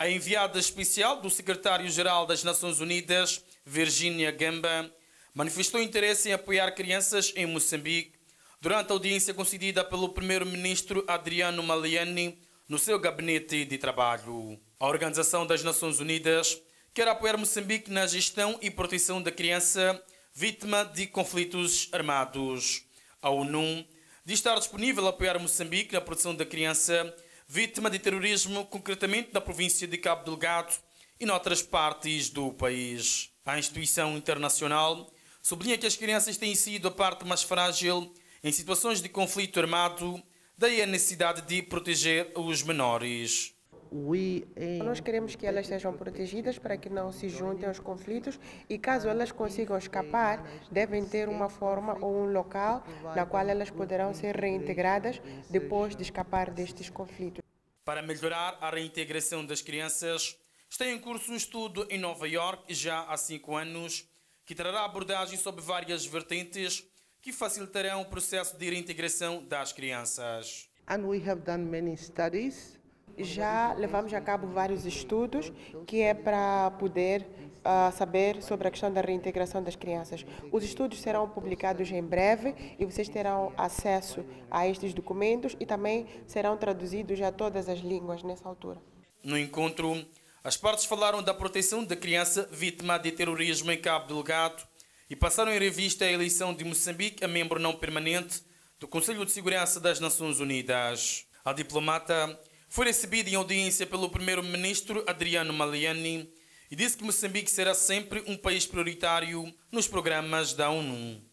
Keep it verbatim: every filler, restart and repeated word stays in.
A enviada especial do secretário-geral das Nações Unidas, Virginia Gamba, manifestou interesse em apoiar crianças em Moçambique durante a audiência concedida pelo primeiro-ministro Adriano Maliani no seu gabinete de trabalho. A Organização das Nações Unidas quer apoiar Moçambique na gestão e proteção da criança vítima de conflitos armados. A ONU diz estar disponível a apoiar Moçambique na proteção da criança vítima de terrorismo, concretamente na província de Cabo Delgado e noutras partes do país. A instituição internacional sublinha que as crianças têm sido a parte mais frágil em situações de conflito armado, daí a necessidade de proteger os menores. Nós queremos que elas sejam protegidas para que não se juntem aos conflitos e, caso elas consigam escapar, devem ter uma forma ou um local na qual elas poderão ser reintegradas depois de escapar destes conflitos. Para melhorar a reintegração das crianças, está em curso um estudo em Nova York já há cinco anos que trará abordagem sobre várias vertentes que facilitarão o processo de reintegração das crianças. And we have done many studies. Já levamos a cabo vários estudos que é para poder uh, saber sobre a questão da reintegração das crianças. Os estudos serão publicados em breve e vocês terão acesso a estes documentos e também serão traduzidos a todas as línguas nessa altura. No encontro, as partes falaram da proteção da criança vítima de terrorismo em Cabo Delgado e passaram em revista a eleição de Moçambique a membro não permanente do Conselho de Segurança das Nações Unidas. A diplomata foi recebida em audiência pelo primeiro-ministro Adriano Maliani e disse que Moçambique será sempre um país prioritário nos programas da ONU.